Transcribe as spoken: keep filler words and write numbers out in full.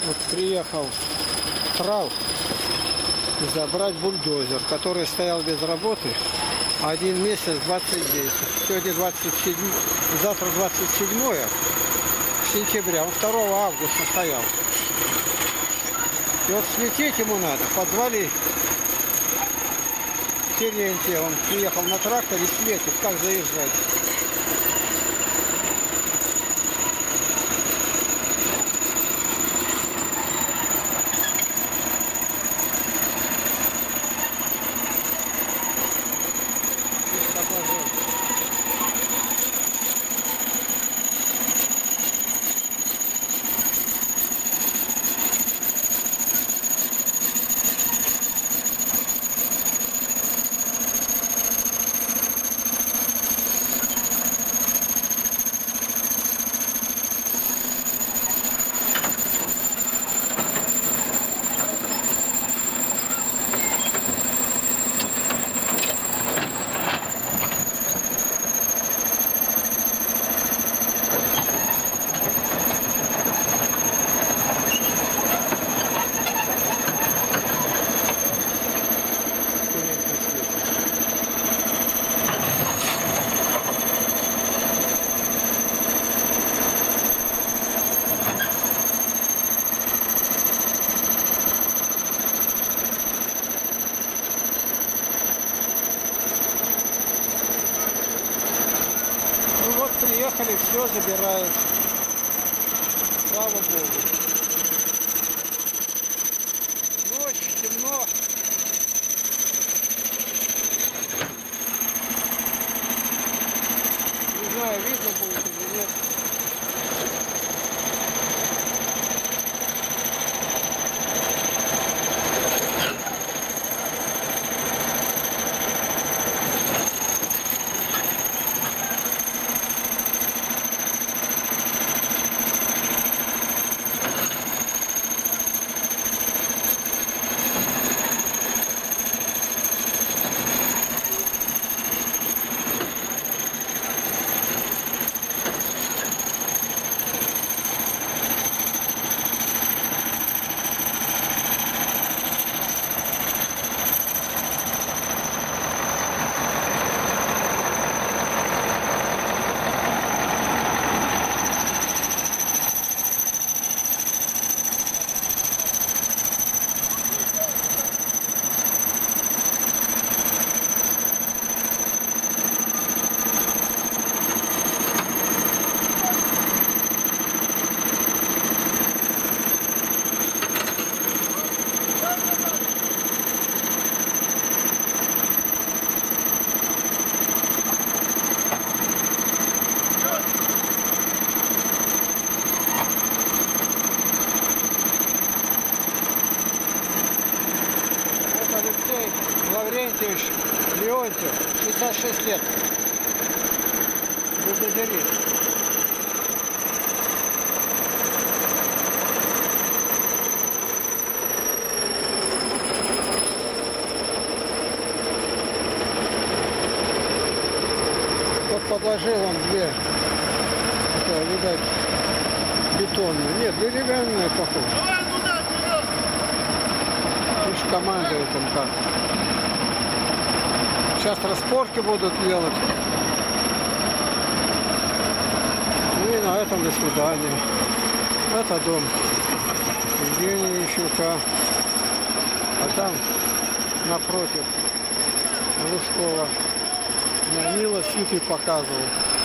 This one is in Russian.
Вот приехал трал забрать бульдозер, который стоял без работы один месяц двадцать дней. Сегодня двадцать седьмое, завтра двадцать седьмое сентября, он второго августа стоял. И вот сметить ему надо. Позвали Терентия, он приехал на тракторе, сметит, как заезжать. Приехали, все забирают. Слава Богу. Ночь, темно. Не знаю, видно будет или нет. Алексей Лаврентьевич Леонтьев, шестьдесят шесть лет. Бульдозерит. Вот подложил он две, это, видать, бетонные. Нет, деревянные, похоже. Уж командует он как. Сейчас распорки будут делать. Ну и на этом до свидания. Это дом Евгения Ищука. А там напротив Лужкова Нила Сити показывал.